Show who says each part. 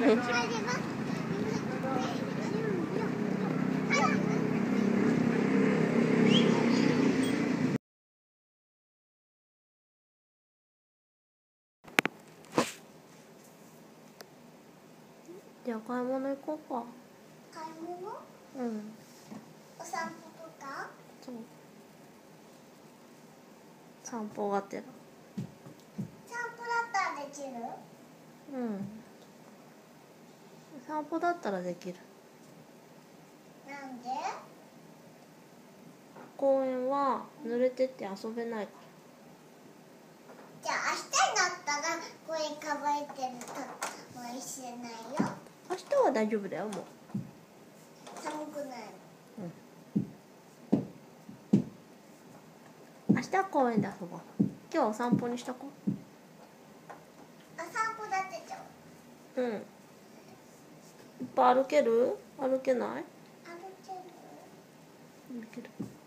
Speaker 1: じゃあ買い物行こうか。
Speaker 2: 買い物？
Speaker 1: うん。
Speaker 2: お散歩とか？
Speaker 1: そう。散歩がてら。
Speaker 2: 散歩だったらできる？
Speaker 1: うん。散歩だったらできる。
Speaker 2: なんで？
Speaker 1: 公園は濡れてて遊べないから。
Speaker 2: じゃあ明日になったら公園乾いてるともうしれないよ。
Speaker 1: 明日は大丈夫だよ、もう。
Speaker 2: 寒くない
Speaker 1: 明日は公園で遊ぼう。今日はお散歩にしとこう。
Speaker 2: 散歩だってちゃう。
Speaker 1: うん。いっぱい歩ける？歩けない？
Speaker 2: 歩ける？
Speaker 1: 歩ける。